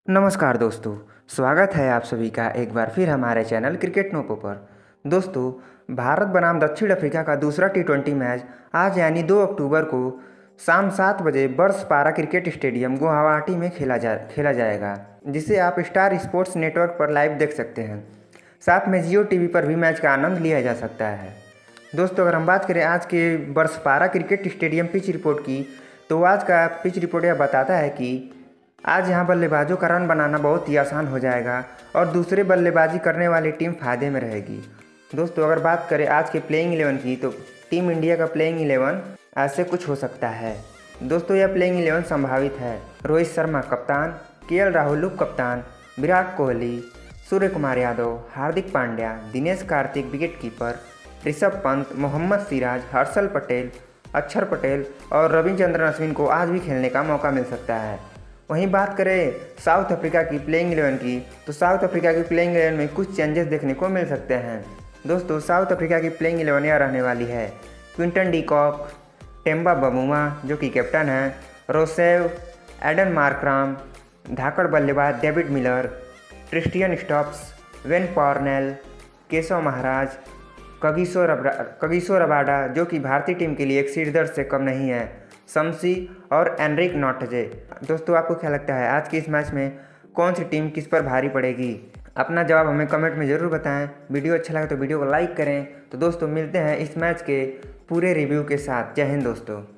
नमस्कार दोस्तों, स्वागत है आप सभी का एक बार फिर हमारे चैनल क्रिकेट नोपो पर। दोस्तों, भारत बनाम दक्षिण अफ्रीका का दूसरा टी20 मैच आज यानी 2 अक्टूबर को शाम 7 बजे बर्सपारा क्रिकेट स्टेडियम गुवाहाटी में खेला जाएगा, जिसे आप स्टार स्पोर्ट्स नेटवर्क पर लाइव देख सकते हैं। साथ में जियो टीवी पर भी मैच का आनंद लिया जा सकता है। दोस्तों, अगर हम बात करें आज के Barsapara cricket stadium pitch report की, तो आज का पिच रिपोर्ट यह बताता है कि आज यहां बल्लेबाजों का रन बनाना बहुत ही आसान हो जाएगा और दूसरे बल्लेबाजी करने वाली टीम फायदे में रहेगी। दोस्तों, अगर बात करें आज के प्लेइंग 11 की, तो टीम इंडिया का प्लेइंग 11 ऐसे कुछ हो सकता है। दोस्तों, यह प्लेइंग 11 संभावित है। रोहित शर्मा कप्तान, केएल राहुल उप कप्तान, विराट कोहली, सूर्य कुमार यादव, हार्दिक पांड्या, दिनेश कार्तिक विकेट कीपर, ऋषभ पंत, मोहम्मद सिराज, हर्षल पटेल, अक्षर पटेल और रविचंद्रन अश्विन को आज भी खेलने का मौका मिल सकता है। वहीं बात करें साउथ अफ्रीका की प्लेइंग 11 की, तो साउथ अफ्रीका की प्लेइंग 11 में कुछ चेंजेस देखने को मिल सकते हैं। दोस्तों, साउथ अफ्रीका की प्लेइंग 11 यह रहने वाली है: Quinton de Kock, Temba Bavuma जो कि कैप्टन है, रोसेव, एडन मार्कराम, धाकड़ बल्लेबाज David Miller, Tristan Stubbs, Wayne Parnell, Keshav Maharaj, Kagiso Rabada जो कि भारतीय टीम के लिए एक सिरदर्द से कम नहीं है, शम्सी और एनरिक नॉटजे। दोस्तों, आपको क्या लगता है आज के इस मैच में कौन सी टीम किस पर भारी पड़ेगी? अपना जवाब हमें कमेंट में ज़रूर बताएं। वीडियो अच्छा लगे तो वीडियो को लाइक करें। तो दोस्तों, मिलते हैं इस मैच के पूरे रिव्यू के साथ। जय हिंद दोस्तों।